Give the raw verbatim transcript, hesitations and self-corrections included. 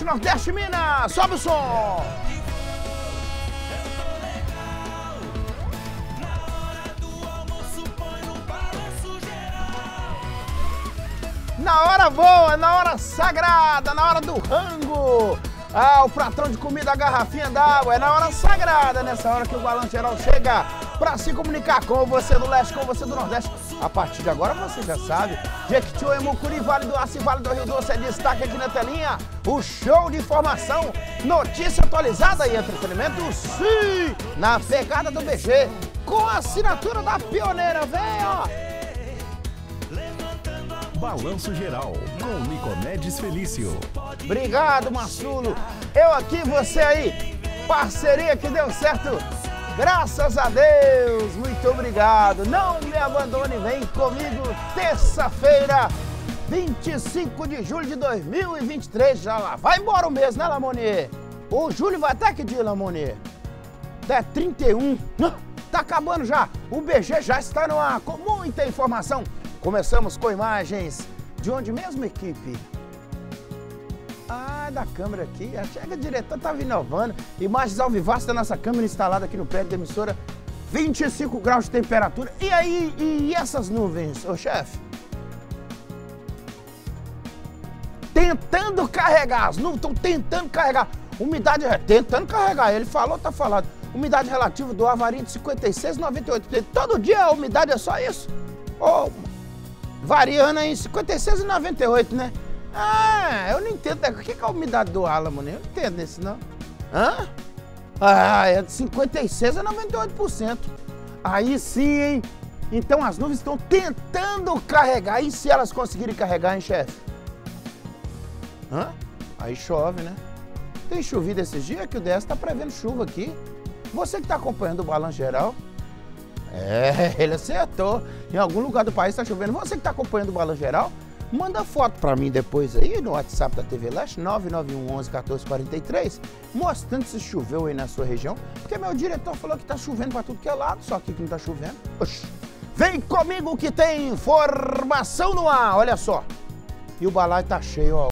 Nordeste, Minas. Sobe o som. Na hora boa, na hora sagrada, na hora do rango. Ah, o pratão de comida, a garrafinha d'água. É na hora sagrada, nessa hora que o Balanço Geral chega para se comunicar com você do Leste, com você do Nordeste. A partir de agora você já sabe. Jequitinhonha, Mucuri, Vale do Aço e Vale do Rio Doce é destaque aqui na telinha. O show de informação, notícia atualizada e entretenimento, sim, na pegada do B G, com a assinatura da pioneira, vem, ó. Balanço Geral, com Nicomedes Felício. Obrigado, Massulo. Eu aqui, você aí. Parceria que deu certo. Graças a Deus. Muito obrigado. Não me abandone, vem comigo. Terça-feira, vinte e cinco de julho de dois mil e vinte e três. Já lá. Vai embora o mês, né, Lamonier? O julho vai até que dia, Lamonier? Até trinta e um. Tá acabando já. O B G já está no ar com muita informação. Começamos com imagens de onde mesmo, equipe? Ah, da câmera aqui. Chega, diretor, estava inovando. Imagens ao vivaço da nossa câmera instalada aqui no prédio da emissora. vinte e cinco graus de temperatura. E aí, e essas nuvens, ô chefe? Tentando carregar, as nuvens estão tentando carregar. Umidade, tentando carregar, ele falou, tá falado. Umidade relativa do ar varia de cinquenta e seis por cento e noventa e oito por cento. Todo dia a umidade é só isso? Oh, variando aí, cinquenta e seis e noventa e oito, né? Ah, eu não entendo. O que é a umidade do Álamo, né? Eu não entendo isso, não. Hã? Ah, é de cinquenta e seis a noventa e oito por cento. Aí sim, hein? Então as nuvens estão tentando carregar. E se elas conseguirem carregar, hein, chefe? Hã? Aí chove, né? Tem chovido esses dias que o D S tá prevendo chuva aqui. Você que tá acompanhando o Balanço Geral, é, ele acertou. Em algum lugar do país está chovendo. Você que está acompanhando o Balanço Geral, manda foto para mim depois aí no WhatsApp da T V Leste, nove nove um, onze, quatorze, quarenta e três, mostrando se choveu aí na sua região, porque meu diretor falou que está chovendo para tudo que é lado, só aqui que não está chovendo. Oxi. Vem comigo que tem informação no ar, olha só. E o balaio tá cheio, ó.